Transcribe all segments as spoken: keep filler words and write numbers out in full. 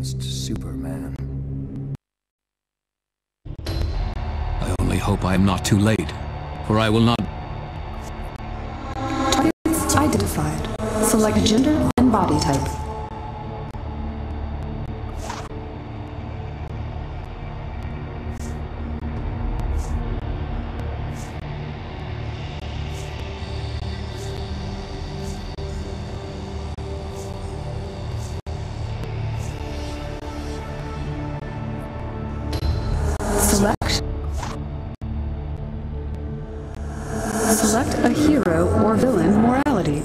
against Superman. I only hope I am not too late, for I will not... Targets identified. Select gender and body type. Select. Select a hero or villain morality.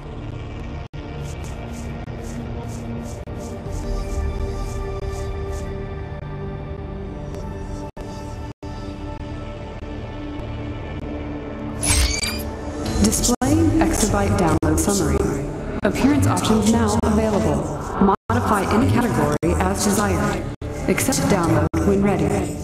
Display exabyte download summary. Appearance options now available. Modify any category as desired. Accept download when ready.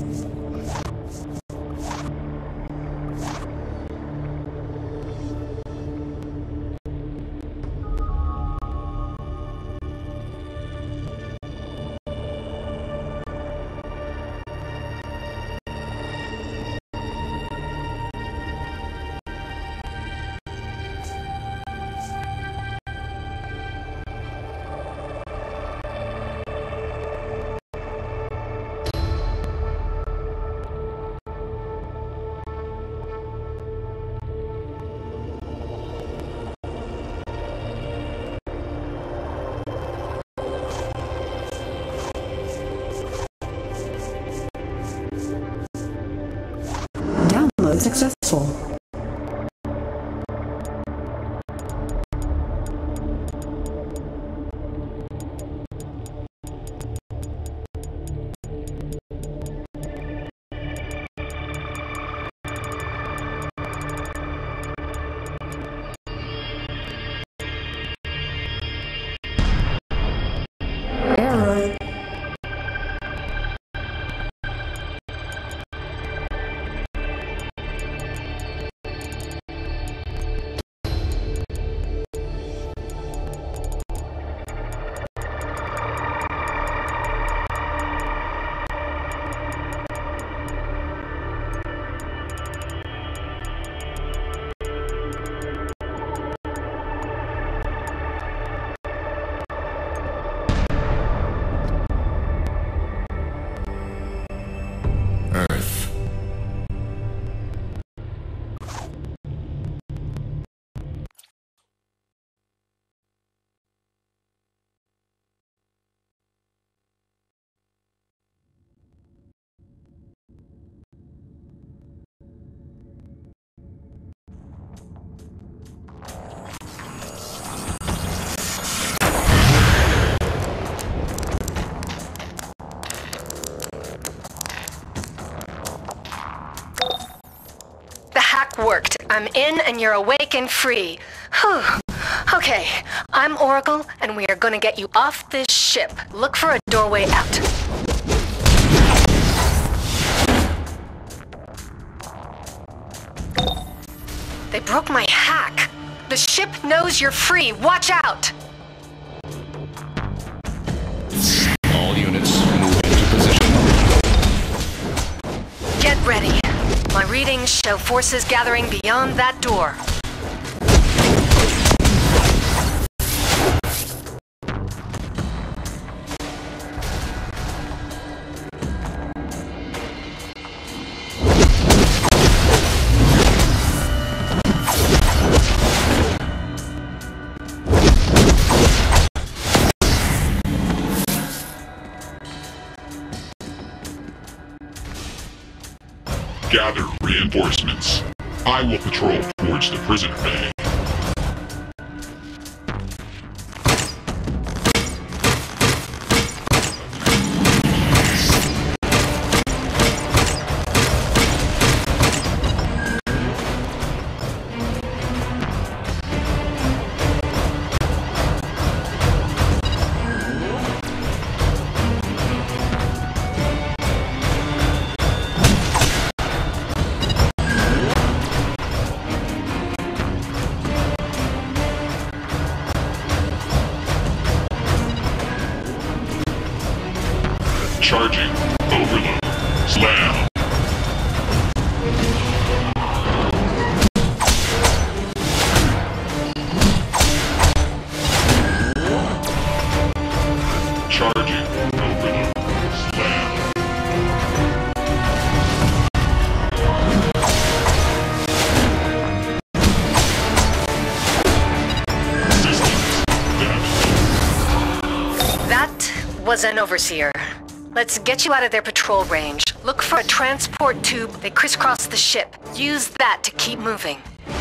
Successful. Error. Earth. Worked. I'm in and you're awake and free. Whew. Okay, I'm Oracle and we are gonna get you off this ship. Look for a doorway out. They broke my hack. The ship knows you're free. Watch out! All units, move into position. Get ready. My readings show forces gathering beyond that door. Gather reinforcements. I will patrol towards the prisoner bay. Charging. Overload. Slam. Charging. Overload. Slam. Systems damaged. That was an overseer. Let's get you out of their patrol range. Look for a transport tube that crisscross the ship. Use that to keep moving.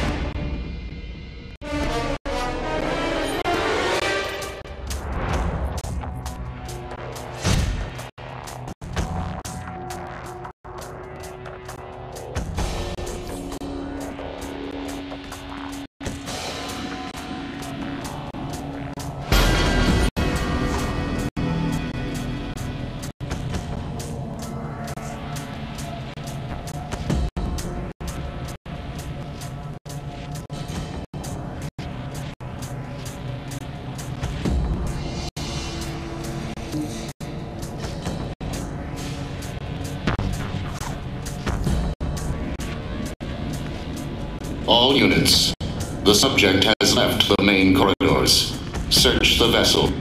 All units. The subject has left the main corridors. Search the vessel.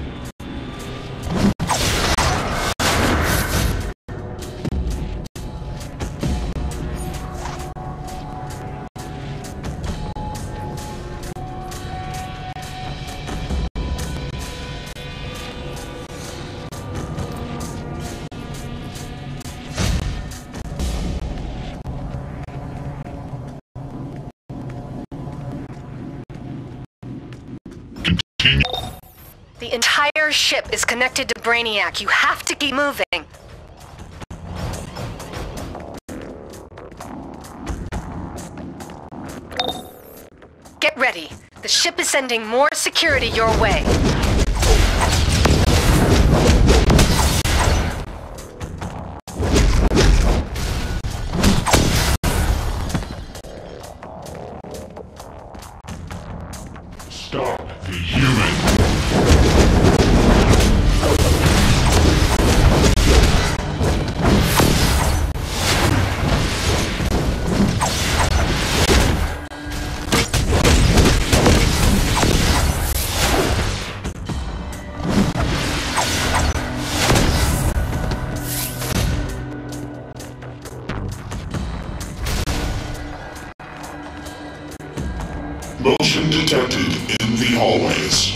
The entire ship is connected to Brainiac. You have to keep moving. Get ready. The ship is sending more security your way. Stop the human. Motion detected in the hallways.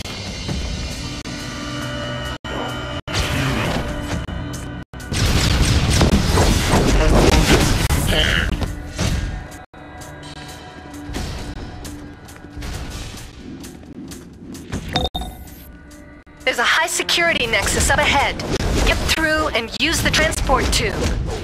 There's a high security nexus up ahead. Get through and use the transport tube.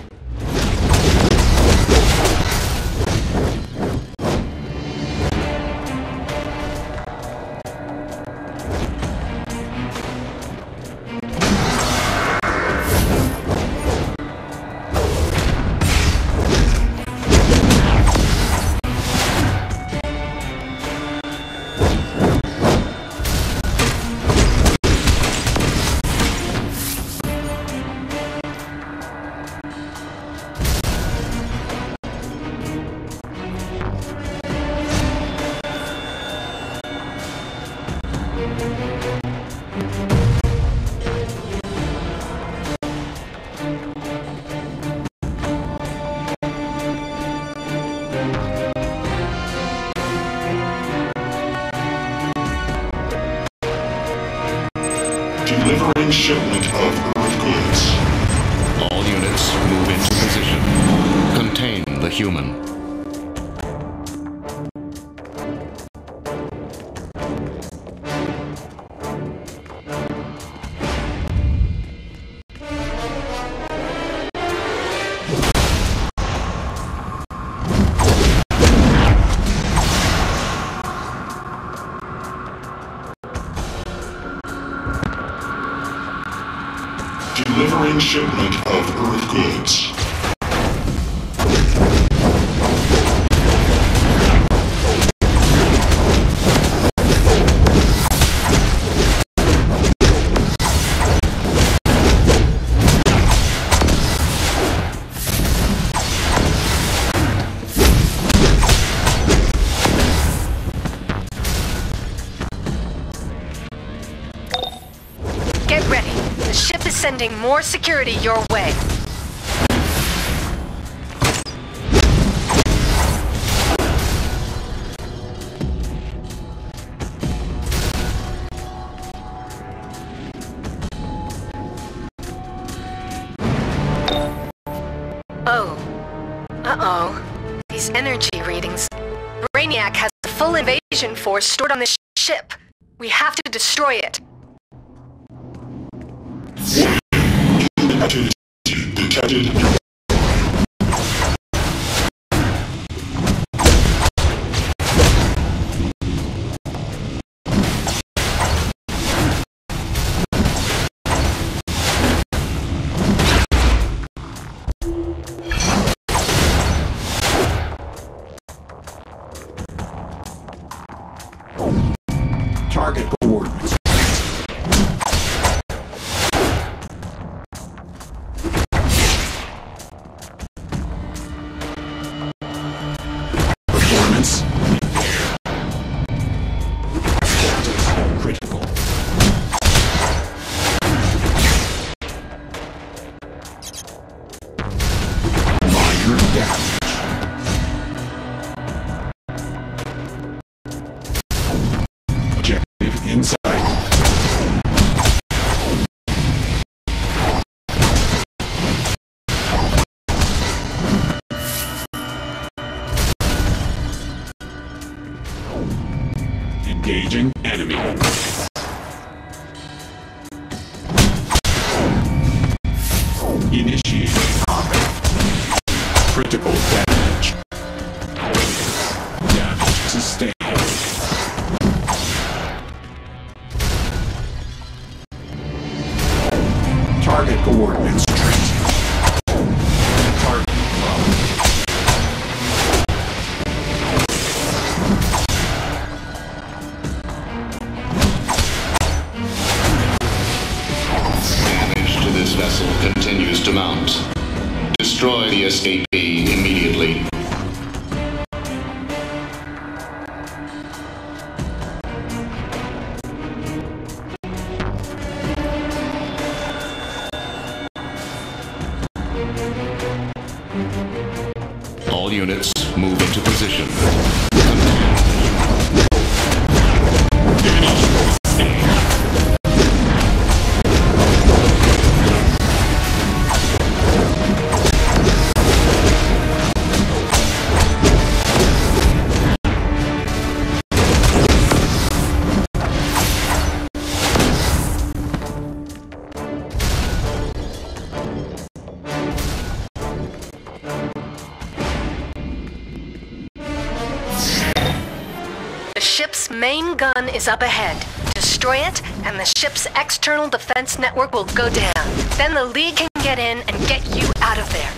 Delivering shipment of Earth goods. All units move into position. Contain the human. Delivering shipment of Earth goods. The ship is sending more security your way. Oh. Uh-oh. These energy readings. Brainiac has a full invasion force stored on this sh ship. We have to destroy it. Activity detected. Target coordinates. Performance. Critical. Minor damage. Objective inside. Engaging enemy. Initiating combat. Critical damage. Damage sustained. Target coordinates traced. Target locked. Damage to this vessel continues to mount. Destroy the escapee immediately. All units move into position. The ship's main gun is up ahead. Destroy it, and the ship's external defense network will go down. Then the League can get in and get you out of there.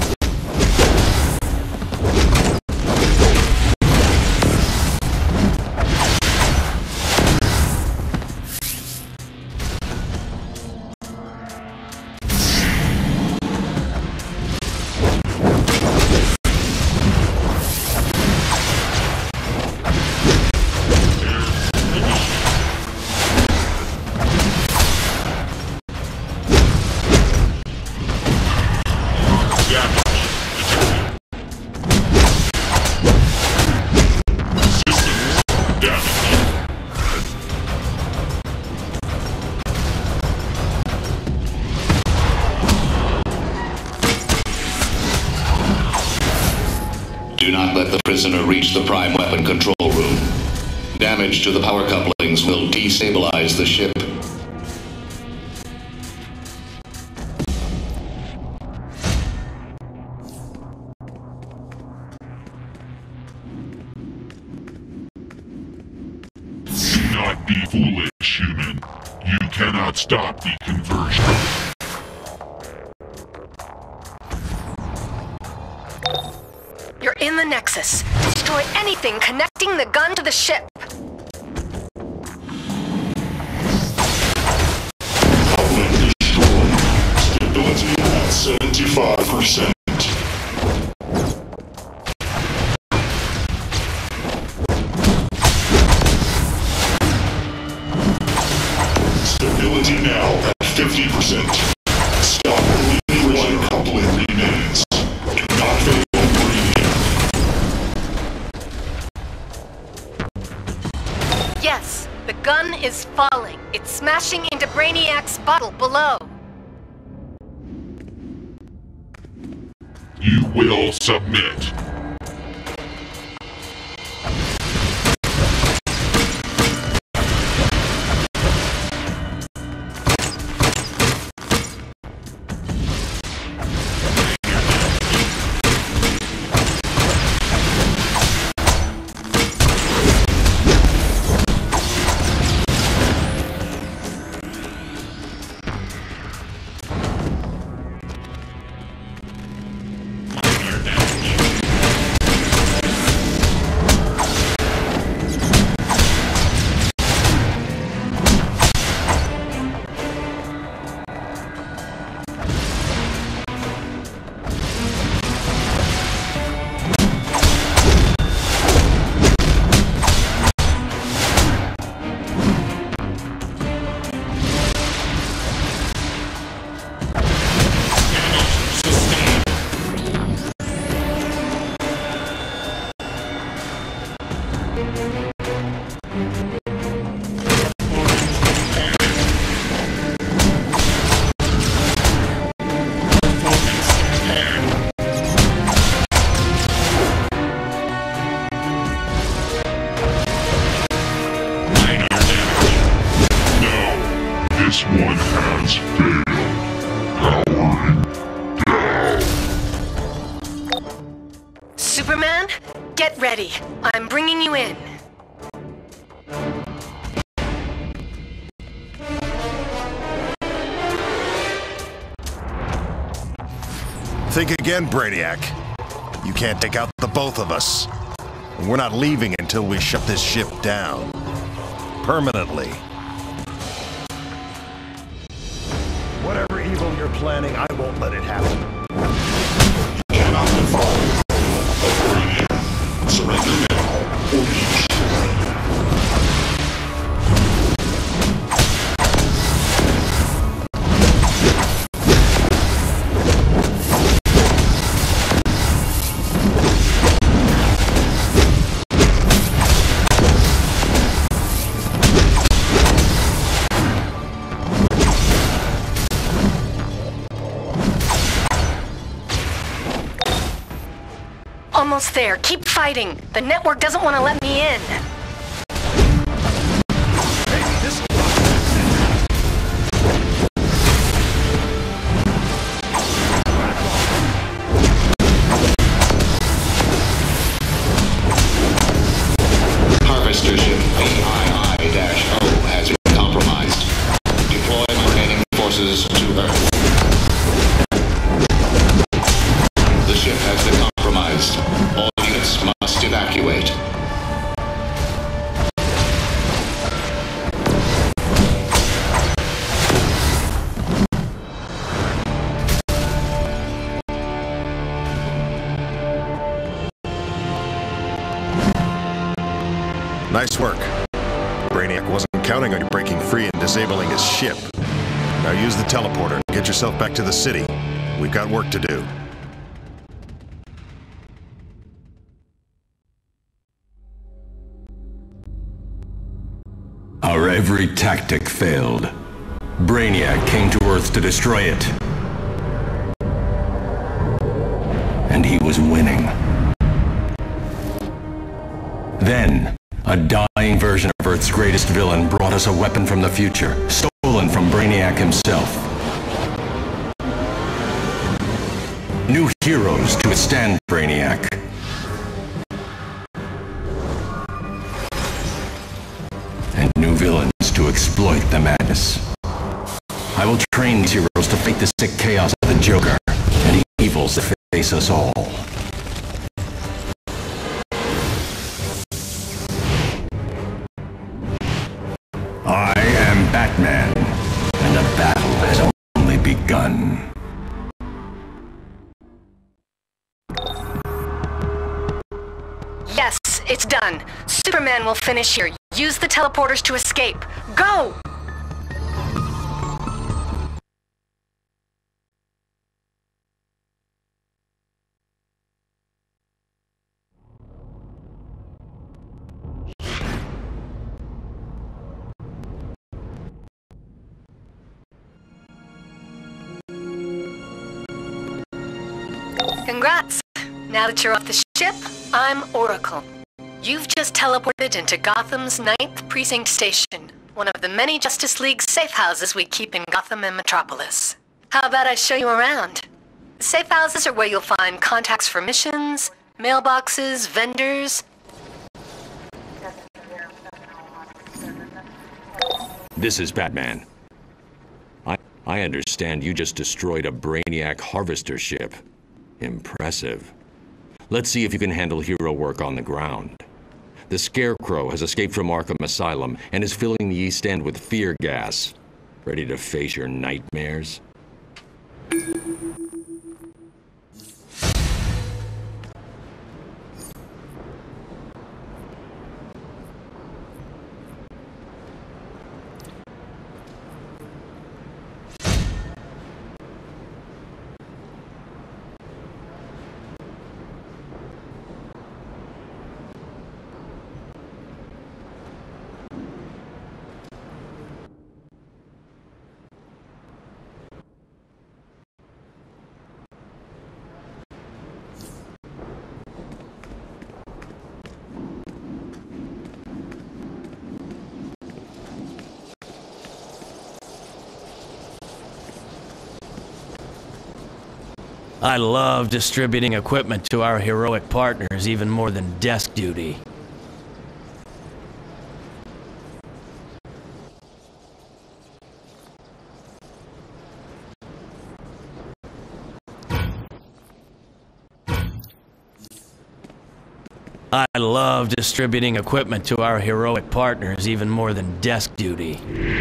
Do not let the prisoner reach the prime weapon control room. Damage to the power couplings will destabilize the ship. Do not be foolish, human. You cannot stop the conversion. You're in the Nexus. Destroy anything connecting the gun to the ship. Outlet destroyed. Stability at seventy-five percent. Stability now at fifty percent. is falling. It's smashing into Brainiac's bottle below. You will submit. This one has failed. Powering down. Superman, get ready. I'm bringing you in. Think again, Brainiac. You can't take out the both of us. And we're not leaving until we shut this ship down. Permanently. Whatever evil you're planning, I won't let it happen. Cannot fall. Surrender now, or be Almost there. Keep fighting. The network doesn't want to let me in. Harvester ship V I I O has been compromised. Deploy my remaining forces to Earth. The ship has been compromised. All units must evacuate. Nice work. Brainiac wasn't counting on you breaking free and disabling his ship. Now use the teleporter and get yourself back to the city. We've got work to do. Our every tactic failed. Brainiac came to Earth to destroy it. And he was winning. Then, a dying version of Earth's greatest villain brought us a weapon from the future, stolen from Brainiac himself. New heroes to withstand Brainiac. And new villains to exploit the madness. I will train these heroes to fight the sick chaos of the Joker and evils that face us all. I am Batman, and the battle has only begun. Yes, it's done. Superman will finish here. Use the teleporters to escape. Go! Congrats! Now that you're off the ship, I'm Oracle. You've just teleported into Gotham's ninth Precinct Station, one of the many Justice League safe houses we keep in Gotham and Metropolis. How about I show you around? Safe houses are where you'll find contacts for missions, mailboxes, vendors. This is Batman. I, I understand you just destroyed a Brainiac harvester ship. Impressive. Let's see if you can handle hero work on the ground. The Scarecrow has escaped from Arkham Asylum and is filling the East End with fear gas. Ready to face your nightmares? I love distributing equipment to our heroic partners even more than desk duty. I love distributing equipment to our heroic partners even more than desk duty.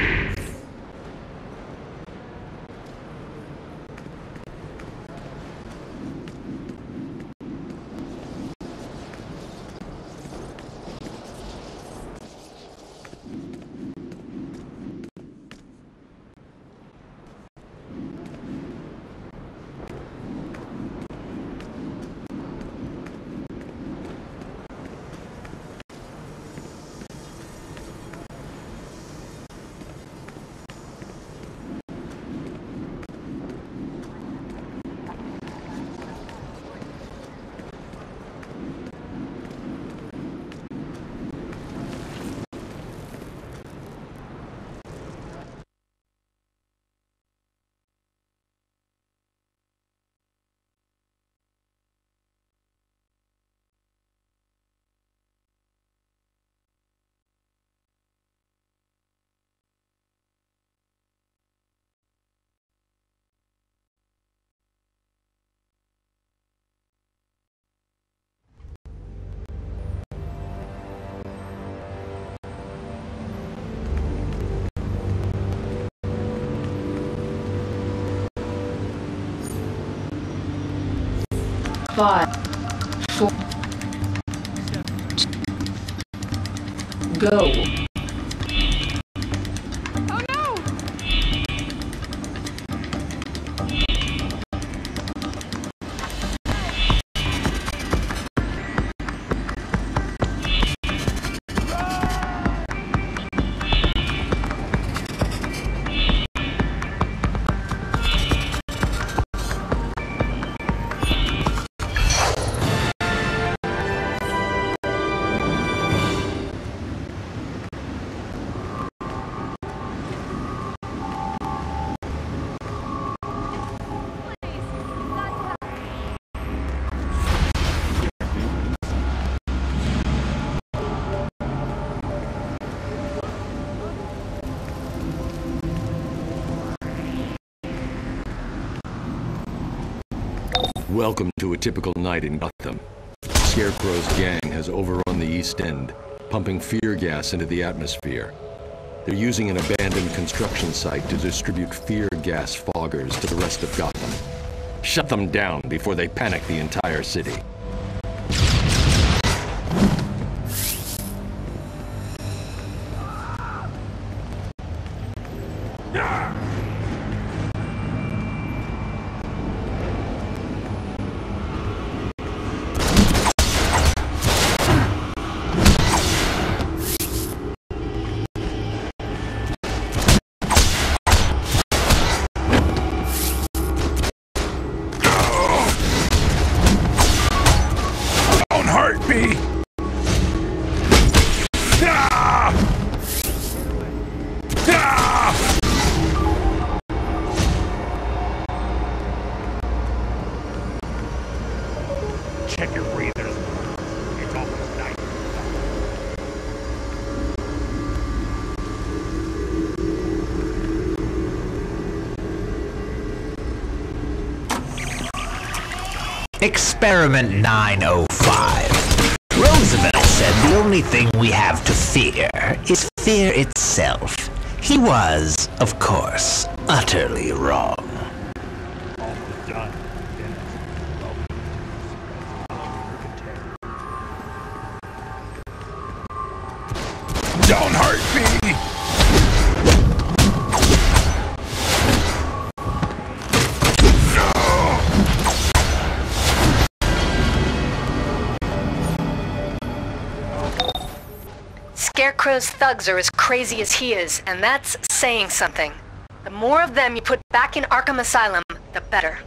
Five, four, go. Welcome to a typical night in Gotham. Scarecrow's gang has overrun the East End, pumping fear gas into the atmosphere. They're using an abandoned construction site to distribute fear gas foggers to the rest of Gotham. Shut them down before they panic the entire city. check your breathers. It's almost night. Experiment nine oh five. Roosevelt said the only thing we have to fear is fear itself. He was, of course, utterly wrong. Almost done. Don't hurt me! Scarecrow's thugs are as crazy as he is, and that's saying something. The more of them you put back in Arkham Asylum, the better.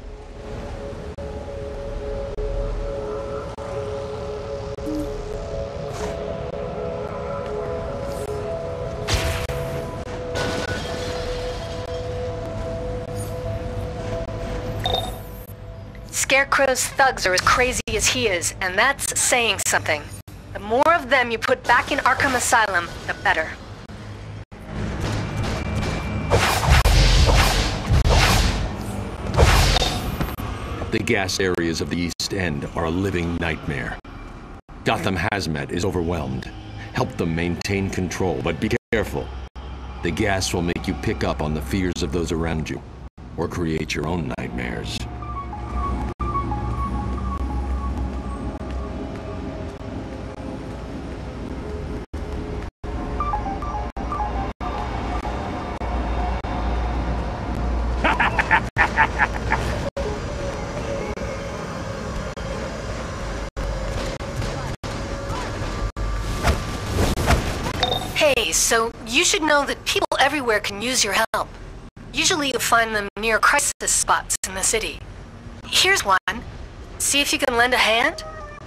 Scarecrow's thugs are as crazy as he is, and that's saying something. The more of them you put back in Arkham Asylum, the better. The gas areas of the East End are a living nightmare. Gotham Hazmat is overwhelmed. Help them maintain control, but be careful. The gas will make you pick up on the fears of those around you, or create your own nightmares. Hey, so you should know that people everywhere can use your help. Usually you'll find them near crisis spots in the city. Here's one. See if you can lend a hand?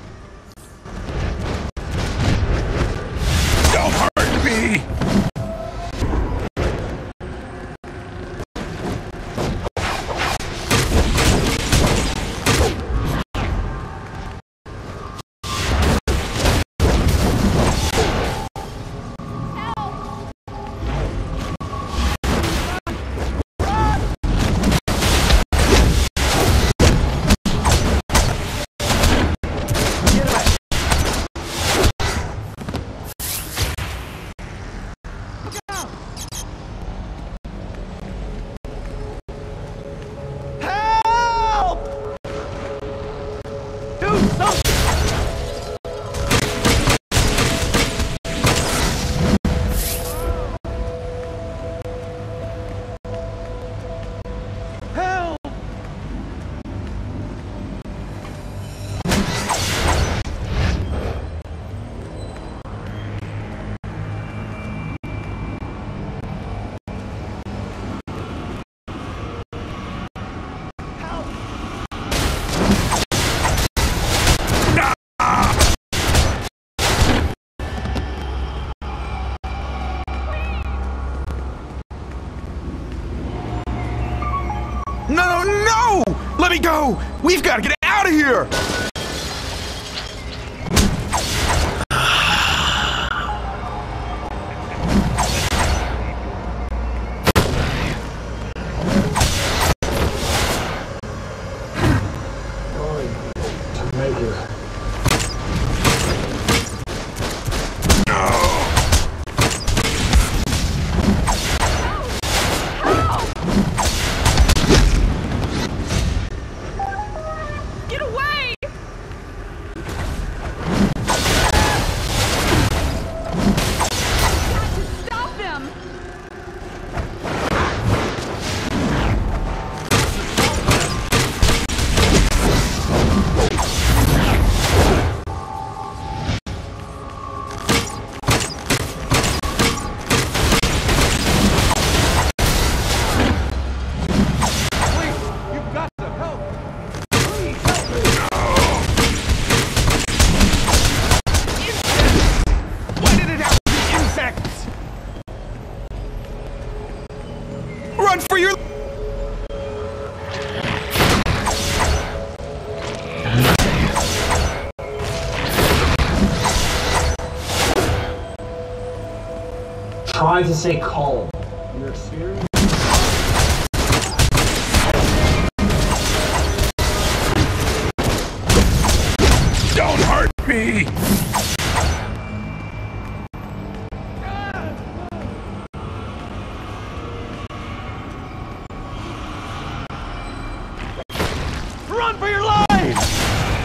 Don't hurt me! No, no, no! Let me go! We've got to get out of here! Get away! trying to stay calm. You're serious? Don't hurt me! Run for your lives!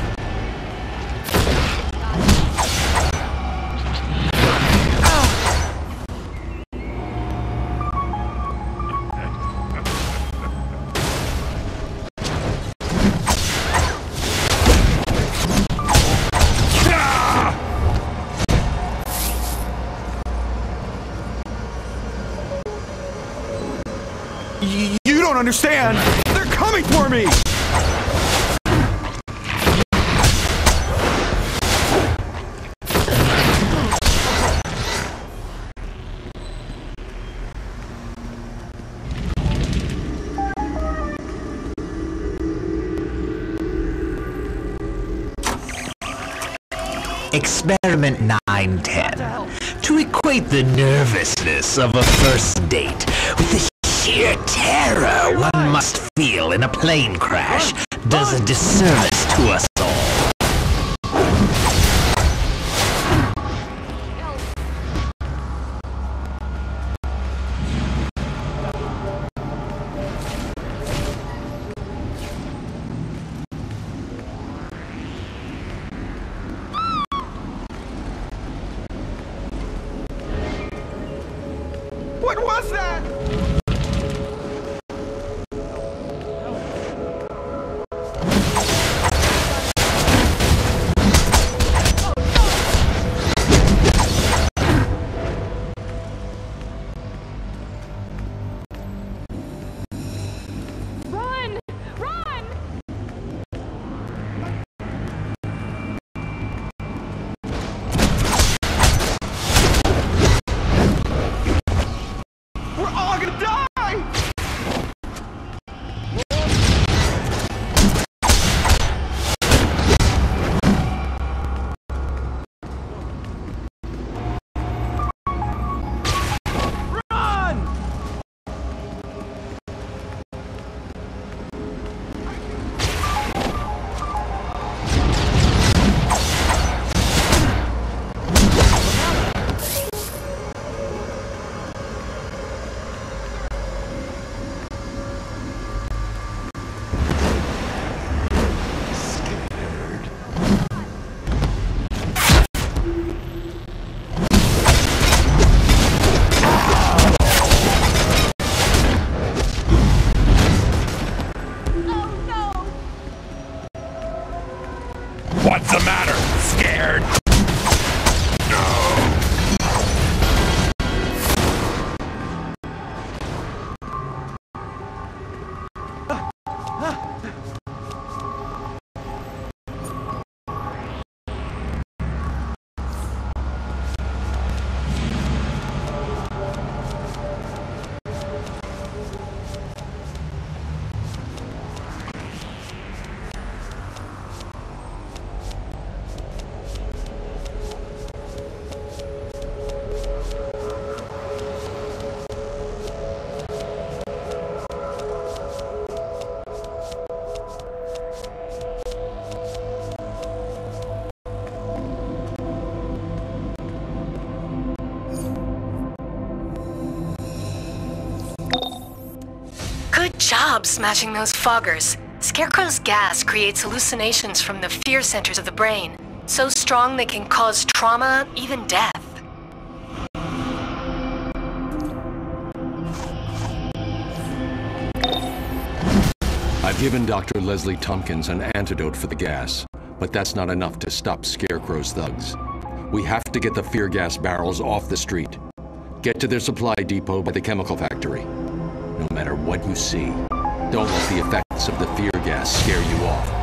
You don't understand! They're coming for me! Experiment nine ten. To equate the nervousness of a first date with the sheer terror one must feel in a plane crash does a disservice to us all. What was that? Run! Run! We're all gonna die! Run! What's the matter? Scared? Good job smashing those foggers. Scarecrow's gas creates hallucinations from the fear centers of the brain, so strong they can cause trauma, even death. I've given Doctor Leslie Tompkins an antidote for the gas, but that's not enough to stop Scarecrow's thugs. We have to get the fear gas barrels off the street. Get to their supply depot by the chemical factory. No matter what you see, don't let the effects of the fear gas scare you off.